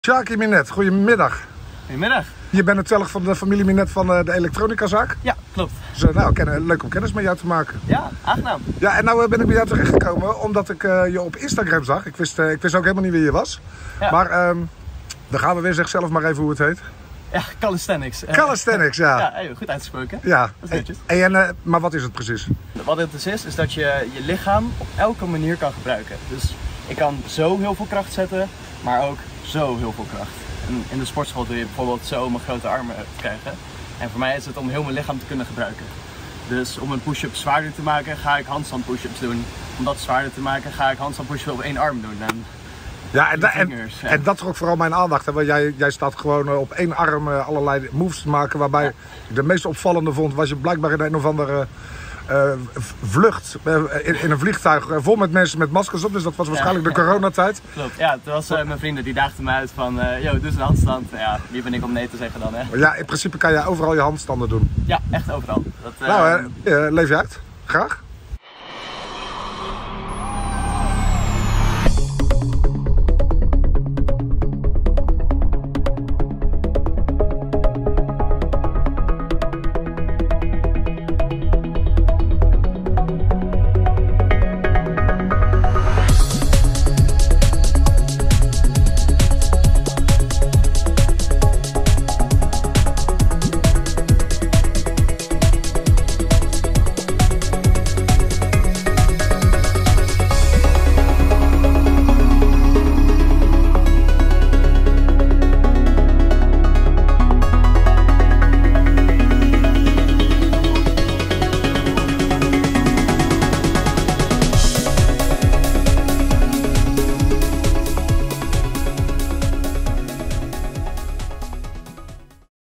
Sjaki Minet, goedemiddag. Goedemiddag. Je bent natuurlijk van de familie Minet van de elektronicazaak. Ja, klopt. Dus leuk om kennis met jou te maken. Ja, aangenaam. Ja, en nou ben ik bij jou terechtgekomen omdat ik je op Instagram zag. Ik wist ook helemaal niet wie je was. Ja. Maar dan gaan we weer, zeg zelf maar even hoe het heet. Ja, calisthenics. Calisthenics, ja. Ja, hey, goed uitgesproken. Ja. Dat is netjes. Maar wat is het precies? Wat het dus is dat je je lichaam op elke manier kan gebruiken. Dus ik kan zo heel veel kracht zetten, maar ook zo heel veel kracht. En in de sportschool wil je bijvoorbeeld zo mijn grote armen krijgen. En voor mij is het om heel mijn lichaam te kunnen gebruiken. Dus om een push-up zwaarder te maken, ga ik handstand push-ups doen. Om dat zwaarder te maken, ga ik handstand push-ups op één arm doen. En dat trok vooral mijn aandacht. Hè? Want jij staat gewoon op één arm allerlei moves te maken. Waarbij ik de meest opvallende vond, was je blijkbaar in een of andere vlucht in een vliegtuig vol met mensen met maskers op. Dus dat was waarschijnlijk de coronatijd. Klopt, ja. Het was mijn vrienden die daagden me uit van, doe eens een handstand. Ja, wie ben ik om nee te zeggen dan, hè? Maar ja, in principe kan jij overal je handstanden doen. Ja, echt overal. Leef je uit. Graag.